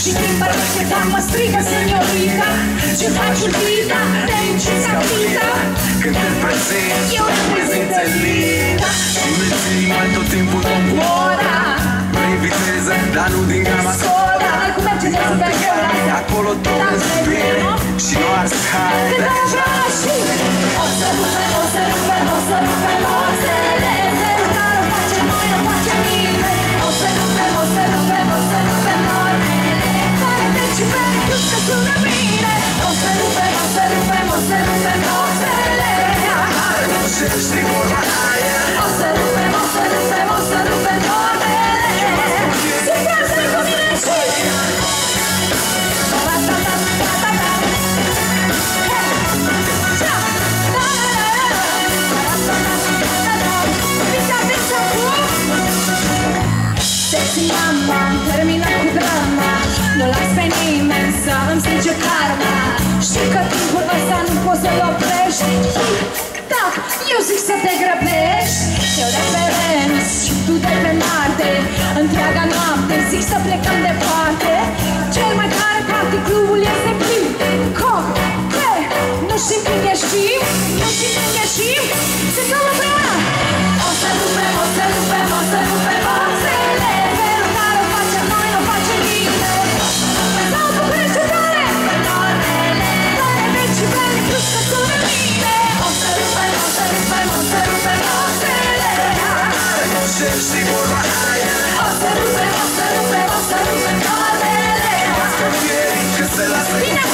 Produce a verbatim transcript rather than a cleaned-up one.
Și timpul ăsta mă strigă senyorita. Ce faci iubita, te încinți capita. Când te prezint, eu reprezint elita. Și menții mai tot timpul comora. Vrei viteză, dar nu din gama Scola. Hai cum merge de să bea găura. Acolo tot respiri și nu arzi haide. Când așa și o să rupem, o să rupem, o să rupem oasele. Dar o facem noi, o facem nimeni. O să rupem, o să rupem, o să rupem normele. Care decibeli plus că sună bine. O să rupem, o să rupem, o să rupem oasele. Și știi vorba aia. O să rupem, o să rupem, o să rupem normele. Să cu mine și Sexy mama, termină cu drama. Nu las pe nimeni să îmi strige karma. Știi că timpul ăsta nu poți să-l oprești. Da, eu zic să te grăbești. Eu de pe Venus și tu de pe Marte. Întreaga noapte zic să plecăm departe. Cel mai tare party clubul este plin. Coc, hey, nu știm când ieșim. Nu știm când ieșim. Se cală împreună. O să rupem, o să rupem, o să rupem oasele. Felul care o facem noi, o facem nimeni. Sau București tare. Normele, tare decibeli plus că sună bine. O să rupem, o să rupem, o să rupem oasele. Și știi vorba aia. O să rupem, o să rupem, o să rupem normele. Că se lasă Bine